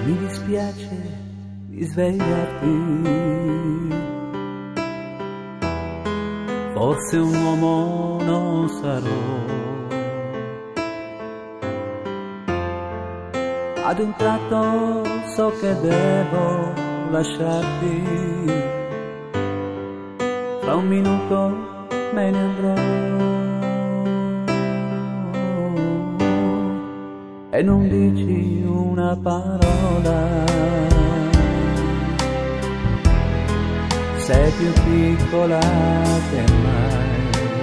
Mi dispiace di svegliarti, forse un uomo non sarò. Ad un tratto so che devo lasciarti, fra un minuto me ne andrò. E non dici una parola, sei più piccola che mai.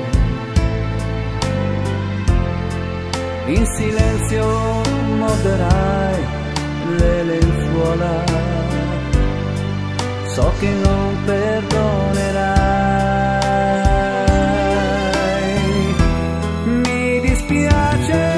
In silenzio morderai le lenzuola, so che non perdonerai. Mi dispiace,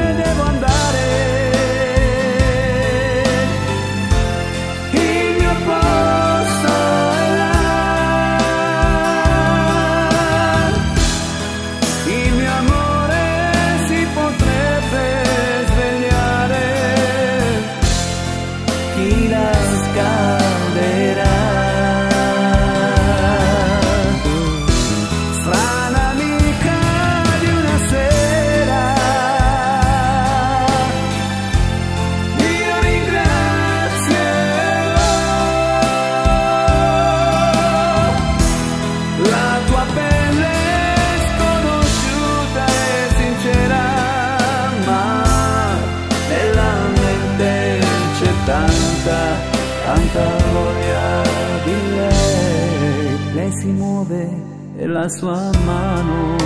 chi la scalderà? Strana amica di una sera, io ringrazierò la tua pelle sconosciuta e sincera, ma nella mente c'è tanta voglia di lei. Lei si muove e la sua mano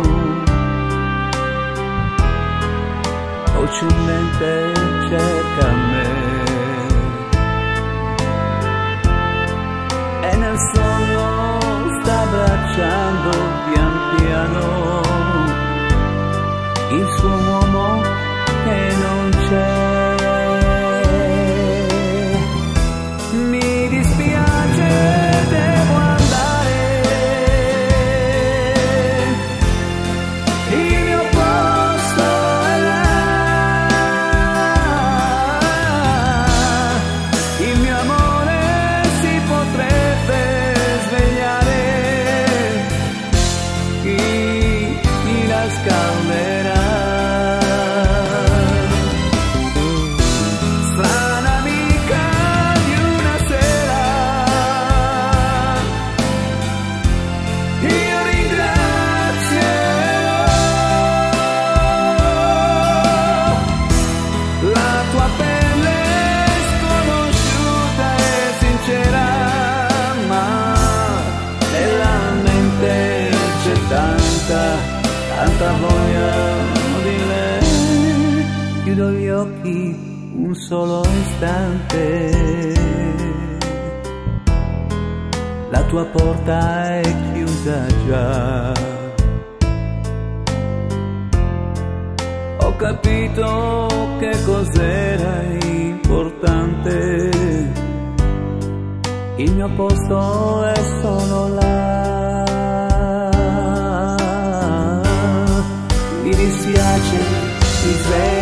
dolcemente cerca me, e nel sonno sta abbracciando pian piano il suo uomo che non c'è. Strana amica di una sera, io ringrazierò la tua pelle sconosciuta e sincera, ma nella mente c'è tanta voglia di lei. Chiudo gli occhi un solo istante, la tua porta è chiusa già. Ho capito che cos'era importante, il mio posto è solo là. Mi dispiace, ti svegli